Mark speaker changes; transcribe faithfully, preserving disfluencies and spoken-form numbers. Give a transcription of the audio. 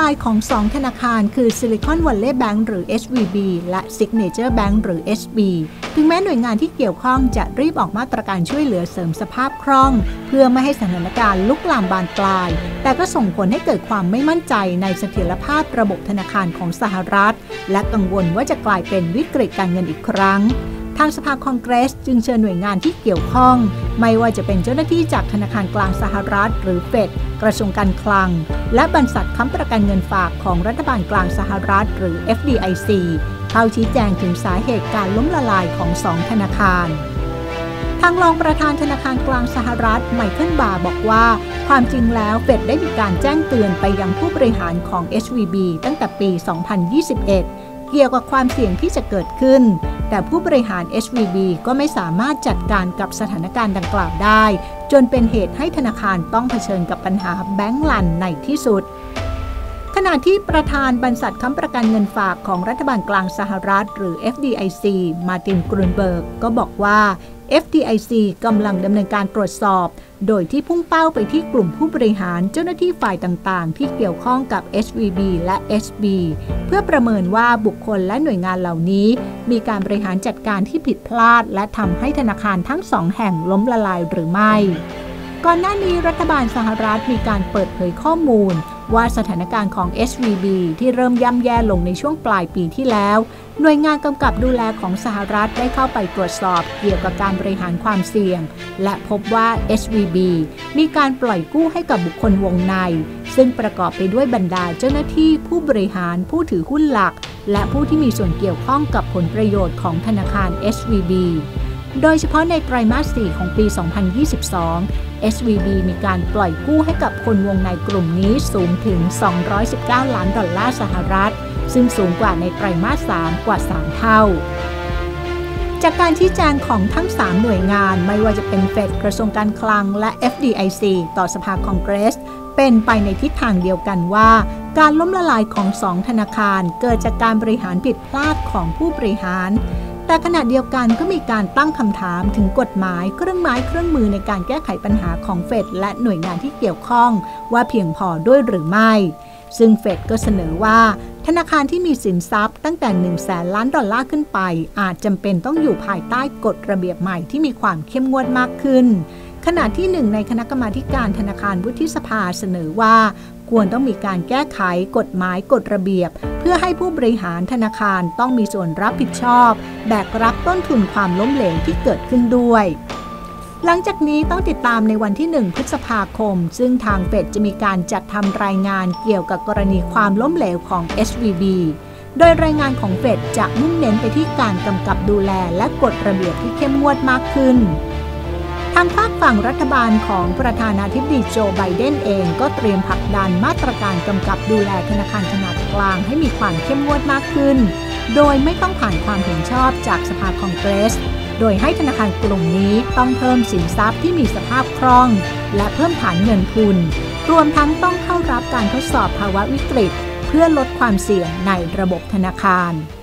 Speaker 1: ายของสองธนาคารคือ Silicon Valley Bank หรือ เอส วี บี และ Signature Bank หรือ เอส บี ถึงแม้หน่วยงานที่เกี่ยวข้องจะรีบออกมาตรการช่วยเหลือเสริมสภาพคล่องเพื่อไม่ให้สถานการณ์ลุกลามบานปลายแต่ก็ส่งผลให้เกิดความไม่มั่นใจในเสถียรภาพระบบธนาคารของสหรัฐและกังวลว่าจะกลายเป็นวิกฤตการเงินอีกครั้งทางสภาคองเกรสจึงเชิญหน่วยงานที่เกี่ยวข้องไม่ว่าจะเป็นเจ้าหน้าที่จากธนาคารกลางสหรัฐหรือเฟดกระทรวงการคลังและบรรษัทค้ำประกันเงินฝากของรัฐบาลกลางสหรัฐหรือ เอฟ ดี ไอ ซี เข้าชี้แจงถึงสาเหตุการล้มละลายของสองธนาคารทางรองประธานธนาคารกลางสหรัฐไมเคิลบาร์บอกว่าความจริงแล้วเฟดได้มีการแจ้งเตือนไปยังผู้บริหารของ เอส วี บี ตั้งแต่ปี สองพันยี่สิบเอ็ดเกี่ยวกับความเสี่ยงที่จะเกิดขึ้นแต่ผู้บริหาร เอส วี บี ก็ไม่สามารถจัดการกับสถานการณ์ดังกล่าวได้จนเป็นเหตุให้ธนาคารต้องเผชิญกับปัญหาแบงก์ลันในที่สุดขณะที่ประธานบรรษัทค้ำประกันเงินฝากของรัฐบาลกลางสหรัฐหรือ เอฟ ดี ไอ ซี มาร์ติน กรูนเบิร์กก็บอกว่า เอฟ ดี ไอ ซี กำลังดำเนินการตรวจสอบโดยที่พุ่งเป้าไปที่กลุ่มผู้บริหารเจ้าหน้าที่ฝ่ายต่างๆที่เกี่ยวข้องกับ เอส วี บี และ เอส บี เพื่อประเมินว่าบุคคลและหน่วยงานเหล่านี้มีการบริหารจัดการที่ผิดพลาดและทำให้ธนาคารทั้งสองแห่งล้มละลายหรือไม่ก่อนหน้านี้รัฐบาลสหรัฐมีการเปิดเผยข้อมูลว่าสถานการณ์ของ เอส วี บี ที่เริ่มย่ำแย่ลงในช่วงปลายปีที่แล้วหน่วยงานกำกับดูแลของสหรัฐได้เข้าไปตรวจสอบเกี่ยวกับการบริหารความเสี่ยงและพบว่า เอส วี บี มีการปล่อยกู้ให้กับบุคคลวงในซึ่งประกอบไปด้วยบรรดาเจ้าหน้าที่ผู้บริหารผู้ถือหุ้นหลักและผู้ที่มีส่วนเกี่ยวข้องกับผลประโยชน์ของธนาคาร เอส วี บี โดยเฉพาะในไตรมาส สี่ ของปี สองพันยี่สิบสอง เอส วี บี มีการปล่อยกู้ให้กับคนวงในกลุ่มนี้สูงถึงสองร้อยสิบเก้าล้านดอลลาร์สหรัฐซึ่งสูงกว่าในไตรมาส สาม กว่า สาม เท่าจากการชี้แจงของทั้ง สาม หน่วยงานไม่ว่าจะเป็นเฟดกระทรวงการคลังและ เอฟ ดี ไอ ซี ต่อสภาคองเกรสเป็นไปในทิศทางเดียวกันว่าการล้มละลายของสองธนาคารเกิดจากการบริหารผิดพลาดของผู้บริหารแต่ขณะเดียวกันก็มีการตั้งคำถามถึงกฎหมายเครื่องไม้เครื่องมือในการแก้ไขปัญหาของเฟดและหน่วยงานที่เกี่ยวข้องว่าเพียงพอด้วยหรือไม่ซึ่งเฟดก็เสนอว่าธนาคารที่มีสินทรัพย์ตั้งแต่หนึ่งแสนล้านดอลลาร์ขึ้นไปอาจจำเป็นต้องอยู่ภายใต้กฎระเบียบใหม่ที่มีความเข้มงวดมากขึ้นขณะที่หนึ่งในคณะกรรมาการธนาคารวุฒิสภาเสนอว่าควรต้องมีการแก้ไขกฎหมายกฎระเบียบเพื่อให้ผู้บริหารธนาคารต้องมีส่วนรับผิดชอบแบกรับต้นทุนความล้มเหลวที่เกิดขึ้นด้วยหลังจากนี้ต้องติดตามในวันที่หนึ่งพฤษภาคมซึ่งทางเฟดจะมีการจัดทำรายงานเกี่ยวกับกรณีความล้มเหลวของ เอส วี บี โดยรายงานของเฟดจะมุ่งเน้นไปที่การกำกับดูแลและกฎระเบียบที่เข้มงวดมากขึ้นทางภาคฝั่งรัฐบาลของประธานาธิบดีโจไบเดนเองก็เตรียมผลักดันมาตรการกำกับดูแลธนาคารขนาดกลางให้มีความเข้มงวดมากขึ้นโดยไม่ต้องผ่านความเห็นชอบจากสภาคองเกรสโดยให้ธนาคารกลุ่มนี้ต้องเพิ่มสินทรัพย์ที่มีสภาพคล่องและเพิ่มฐานเงินทุนรวมทั้งต้องเข้ารับการทดสอบภาวะวิกฤตเพื่อลดความเสี่ยงในระบบธนาคาร